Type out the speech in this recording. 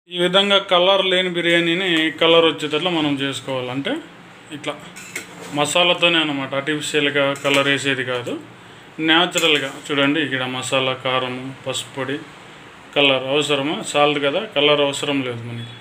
ఈ విధంగా కలర్ లేని బిర్యానీని కలర్ వచ్చేటట్లు మనం చేసుకోవాలంటే ఇట్లా మసాలాతోనే అన్నమాట, ఆర్టిఫిషియల్గా కలర్ వేసేది కాదు, న్యాచురల్గా. చూడండి ఇక్కడ మసాలా, కారం, పసుపు పొడి, కలర్ అవసరమా? సాల్ట్ కదా, కలర్ అవసరం లేదు మనకి.